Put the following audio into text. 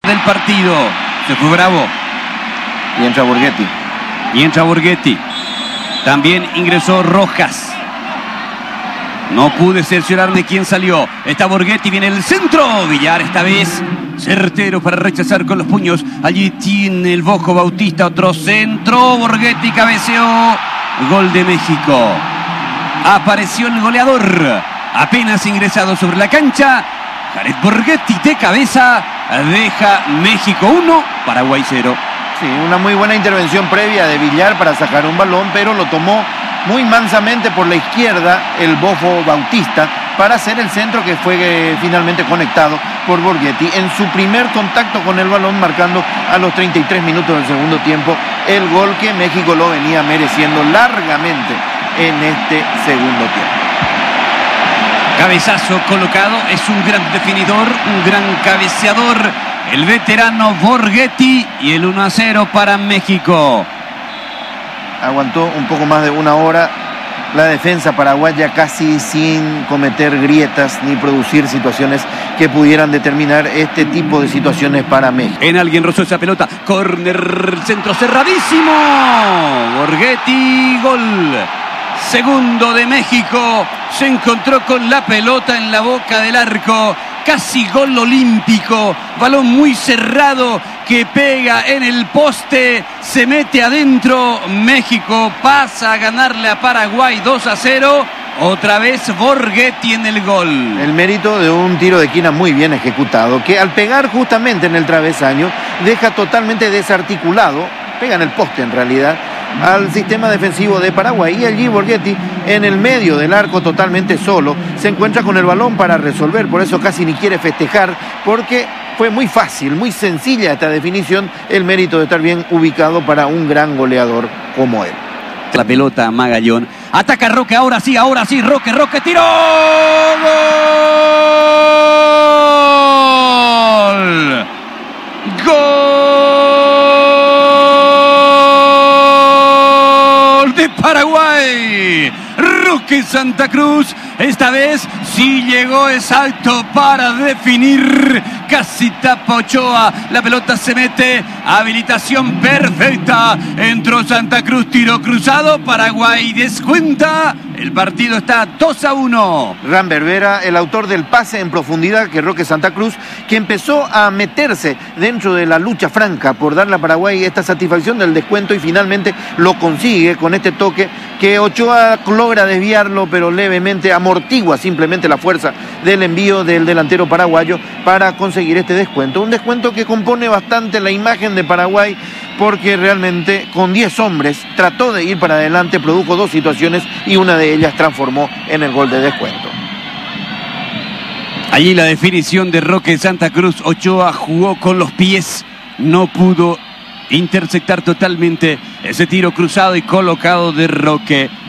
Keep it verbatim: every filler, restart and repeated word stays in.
del partido. Se fue Bravo. Y entra Borghetti. Y entra Borghetti. También ingresó Rojas. No pude cerciorarme quién salió. Está Borghetti, viene el centro. Villar esta vez certero para rechazar con los puños. Allí tiene el Bojo Bautista, otro centro. Borghetti cabeceó. Gol de México. Apareció el goleador. Apenas ingresado sobre la cancha. Jared Borghetti de cabeza. Deja México uno, Paraguay cero. Sí, una muy buena intervención previa de Villar para sacar un balón, pero lo tomó muy mansamente por la izquierda el Bojo Bautista para hacer el centro que fue eh, finalmente conectado por Borghetti en su primer contacto con el balón, marcando a los treinta y tres minutos del segundo tiempo el gol que México lo venía mereciendo largamente en este segundo tiempo. Cabezazo colocado, es un gran definidor, un gran cabeceador, el veterano Borghetti, y el uno a cero para México. Aguantó un poco más de una hora la defensa paraguaya, casi sin cometer grietas ni producir situaciones que pudieran determinar este tipo de situaciones para México. En alguien rozó esa pelota, córner, centro cerradísimo, Borghetti, gol. Segundo de México, se encontró con la pelota en la boca del arco, casi gol olímpico, balón muy cerrado que pega en el poste, se mete adentro, México pasa a ganarle a Paraguay dos a cero, otra vez Borghetti en el gol. El mérito de un tiro de esquina muy bien ejecutado, que al pegar justamente en el travesaño, deja totalmente desarticulado, pega en el poste en realidad, al sistema defensivo de Paraguay, y allí Borghetti en el medio del arco totalmente solo se encuentra con el balón para resolver, por eso casi ni quiere festejar, porque fue muy fácil, muy sencilla esta definición, el mérito de estar bien ubicado para un gran goleador como él. La pelota Magallón, ataca Roque, ahora sí, ahora sí, Roque, Roque, tiró, gol, gol de Paraguay, Roque Santa Cruz, esta vez sí llegó exacto para definir, casi tapa Ochoa, la pelota se mete, habilitación perfecta, entró Santa Cruz, tiro cruzado, Paraguay descuenta, el partido está dos a uno. Ran Berbera, el autor del pase en profundidad que Roque Santa Cruz, que empezó a meterse dentro de la lucha franca por darle a Paraguay esta satisfacción del descuento, y finalmente lo consigue con este toque que Ochoa logra desviarlo, pero levemente amortigua simplemente la fuerza del envío del delantero paraguayo para conseguir este descuento. Un descuento que compone bastante la imagen de Paraguay, porque realmente con diez hombres trató de ir para adelante, produjo dos situaciones y una de ellas transformó en el gol de descuento. Allí la definición de Roque Santa Cruz, Ochoa jugó con los pies, no pudo interceptar totalmente ese tiro cruzado y colocado de Roque.